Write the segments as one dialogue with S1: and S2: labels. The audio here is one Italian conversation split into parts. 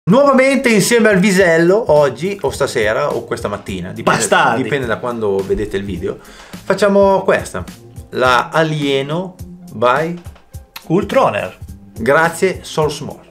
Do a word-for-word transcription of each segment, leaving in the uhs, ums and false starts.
S1: Nuovamente insieme al Visello, oggi o stasera o questa mattina, dipende, dipende da quando vedete il video, facciamo questa, la Alieno by
S2: Ultroner.
S1: Grazie Soulsmore.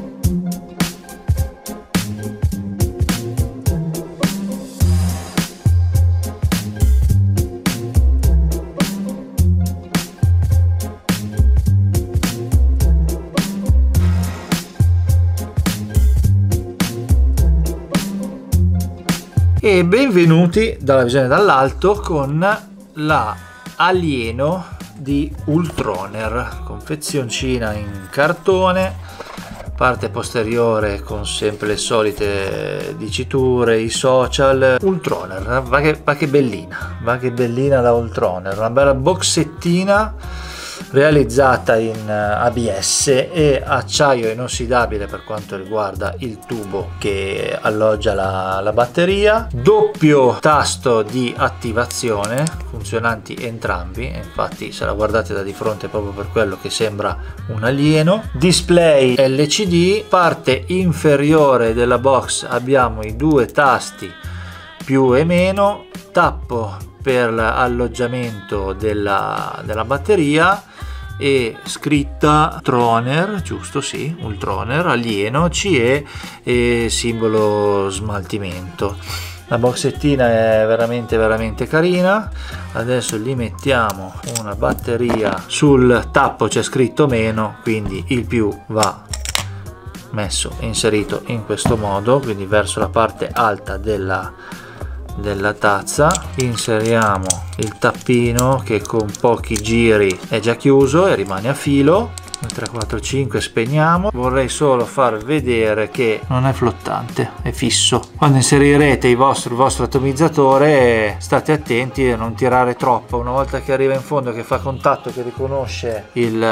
S2: E benvenuti dalla visione dall'alto con la Alieno di Ultroner, confezioncina in cartone, parte posteriore con sempre le solite diciture, i social. Ultroner, va che, va che bellina, va che bellina da Ultroner, una bella boxettina realizzata in A B S e acciaio inossidabile per quanto riguarda il tubo che alloggia la, la batteria, doppio tasto di attivazione funzionanti entrambi, infatti se la guardate da di fronte è proprio per quello che sembra un alieno, display L C D, parte inferiore della box abbiamo i due tasti più e meno, tappo per l'alloggiamento della, della batteria e scritta Troner, giusto, sì, Ultroner, alieno, C E e simbolo smaltimento. La boxettina è veramente veramente carina. Adesso gli mettiamo una batteria, sul tappo c'è scritto meno, quindi il più va messo inserito in questo modo, quindi verso la parte alta della della tazza. Inseriamo il tappino che con pochi giri è già chiuso e rimane a filo. tre quattro cinque spegniamo. Vorrei solo far vedere che non è flottante, è fisso. Quando inserirete il vostro, il vostro atomizzatore state attenti a non tirare troppo. Una volta che arriva in fondo, che fa contatto, che riconosce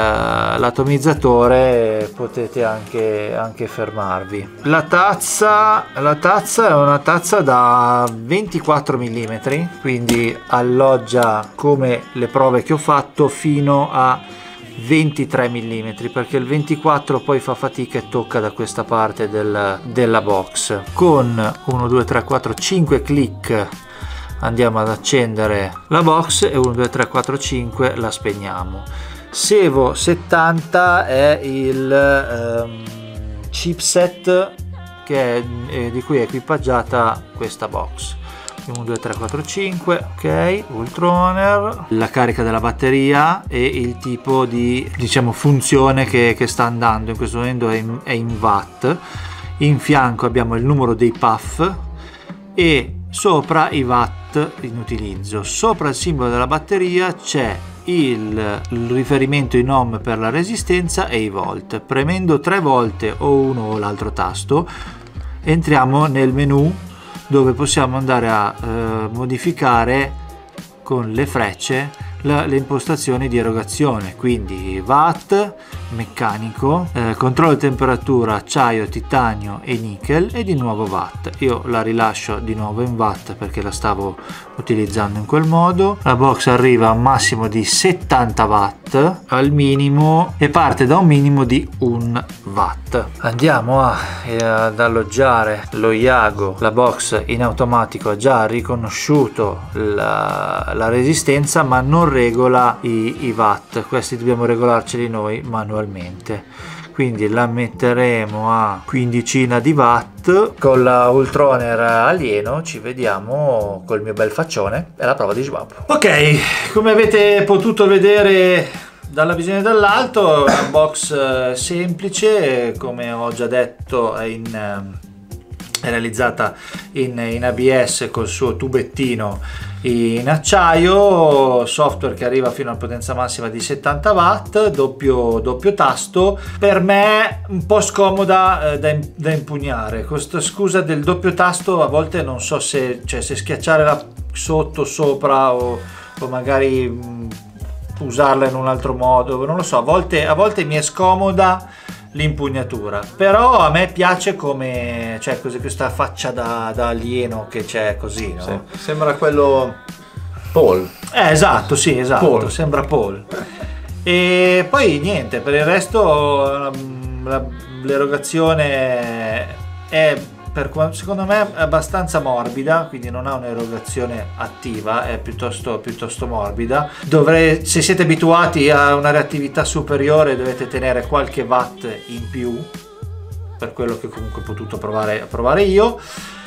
S2: l'atomizzatore, potete anche, anche fermarvi. La tazza, la tazza è una tazza da ventiquattro millimetri, quindi alloggia, come le prove che ho fatto, fino a ventitré millimetri, perché il ventiquattro poi fa fatica e tocca da questa parte del, della box. Con uno due tre quattro cinque clic andiamo ad accendere la box e uno due tre quattro cinque la spegniamo. Sevo settanta è il ehm, chipset che è, eh, di cui è equipaggiata questa box. uno due tre quattro cinque, ok, Ultroner, la carica della batteria e il tipo di, diciamo, funzione che, che sta andando in questo momento è in, è in watt. In fianco abbiamo il numero dei puff e sopra i watt in utilizzo. Sopra il simbolo della batteria c'è il, il riferimento in ohm per la resistenza e i volt. Premendo tre volte o uno o l'altro tasto entriamo nel menu dove possiamo andare a eh, modificare con le frecce la, le impostazioni di erogazione, quindi watt, meccanico, eh, controllo temperatura, acciaio, titanio e nickel e di nuovo watt. Io la rilascio di nuovo in watt perché la stavo utilizzando in quel modo. La box arriva a un massimo di settanta watt al minimo e parte da un minimo di un watt. Andiamo a, eh, ad alloggiare lo Iago. La box in automatico ha già riconosciuto la, la resistenza ma non regola i, i watt, questi dobbiamo regolarceli noi manualmente, quindi la metteremo a quindicina di watt. Con la Ultroner Alieno ci vediamo col mio bel faccione e la prova di svapo. Ok, come avete potuto vedere dalla visione dall'alto, è una box semplice, come ho già detto è in è realizzata in, in A B S col suo tubettino in acciaio, software che arriva fino a potenza massima di settanta watt, doppio, doppio tasto. Per me un po' scomoda eh, da, da impugnare, questa scusa del doppio tasto a volte non so se, cioè, se schiacciare la sotto, sopra o, o magari mh, usarla in un altro modo, non lo so, a volte, a volte mi è scomoda l'impugnatura, però a me piace come, cioè, così, questa faccia da, da alieno che c'è così, no?
S1: Sì, sembra quello Paul.
S2: Eh, esatto, sì, esatto,
S1: Paul.
S2: Sembra Paul. E poi niente, per il resto l'erogazione è per, secondo me è abbastanza morbida, quindi non ha un'erogazione attiva, è piuttosto, piuttosto morbida. Dovrei, se siete abituati a una reattività superiore dovete tenere qualche watt in più, per quello che comunque ho potuto provare, provare io.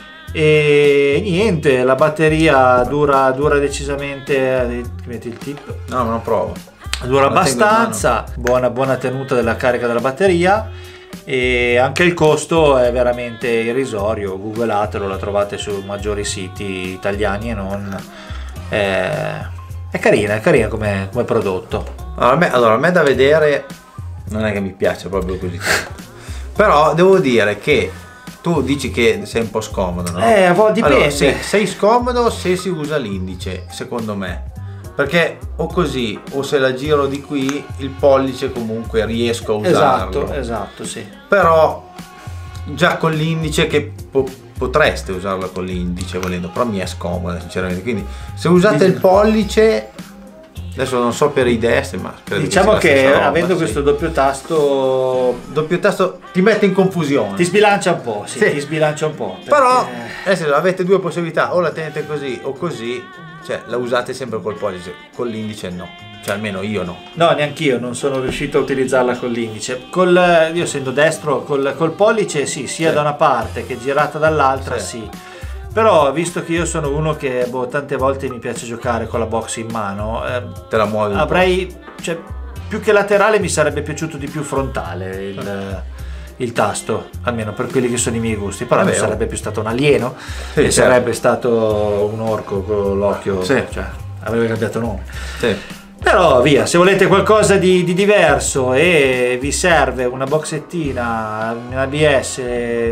S2: E niente, la batteria dura, dura decisamente. Metti il tip?
S1: No, non provo.
S2: Dura abbastanza, buona, buona tenuta della carica della batteria, e anche il costo è veramente irrisorio. Googlatelo, la trovate su maggiori siti italiani e non. È, è carina, è carina come, come prodotto.
S1: Allora a, me, allora, a me da vedere non è che mi piace proprio così tanto. Però devo dire che tu dici che sei un po' scomodo, no?
S2: Eh, a volte dipende.
S1: Allora, sì, sei scomodo se si usa l'indice, secondo me. Perché o così, o se la giro di qui, il pollice comunque riesco a usarlo.
S2: Esatto, esatto, sì.
S1: Però già con l'indice, che po potreste usarla con l'indice volendo, però mi è scomoda sinceramente. Quindi se usate il pollice, adesso non so per i destri, ma credo
S2: diciamo che, che roba, avendo
S1: sì.
S2: questo doppio tasto,
S1: doppio tasto ti mette in confusione,
S2: ti sbilancia un po', sì,
S1: sì.
S2: ti sbilancia un po'. Perché...
S1: Però adesso avete due possibilità, o la tenete così o così, cioè la usate sempre col pollice, con l'indice no, cioè almeno io no.
S2: No, neanch'io non sono riuscito a utilizzarla con l'indice. Col, io essendo destro, col, col pollice sì, sia sì. da una parte che girata dall'altra sì. sì. Però visto che io sono uno che boh, tante volte mi piace giocare con la box in mano, eh,
S1: te la muovi un
S2: avrei, cioè, più che laterale mi sarebbe piaciuto di più frontale il, eh. il tasto, almeno per quelli che sono i miei gusti. Però non sarebbe più stato un alieno, sì, e certo. sarebbe stato un orco con l'occhio, sì. cioè avrebbe cambiato nome. Sì. Però via, se volete qualcosa di, di diverso e vi serve una boxettina, un A B S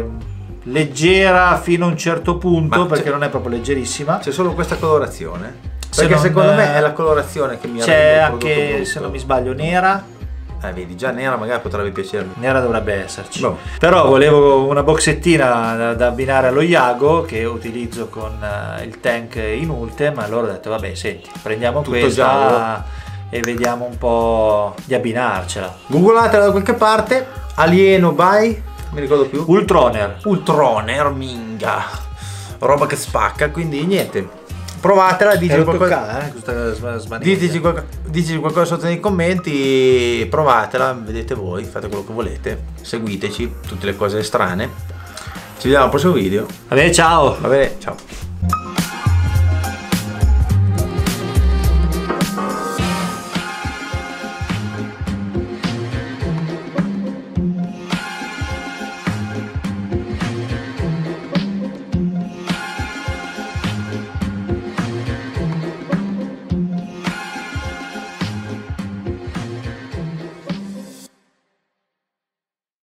S2: leggera fino a un certo punto, ma perché non è proprio leggerissima,
S1: c'è solo questa colorazione, perché non, secondo me è la colorazione che mi
S2: c'è anche brutto. Se non mi sbaglio nera,
S1: eh vedi, già nera magari potrebbe piacermi,
S2: nera dovrebbe esserci, boh. Però volevo una boxettina da, da abbinare allo Yago che utilizzo con uh, il tank in Ultem. Allora ho detto vabbè, senti, prendiamo tutto questa giallo e vediamo un po' di abbinarcela.
S1: Googlatela da qualche parte. Alieno by, mi ricordo più,
S2: Ultroner.
S1: Ultroner, minga, roba che spacca. Quindi niente, provatela, dici qualcosa,
S2: eh,
S1: diteci, qualcosa, diteci qualcosa sotto nei commenti, provatela, vedete voi, fate quello che volete, seguiteci, tutte le cose strane. Ci vediamo al prossimo video.
S2: Va bene, ciao.
S1: Va bene, ciao.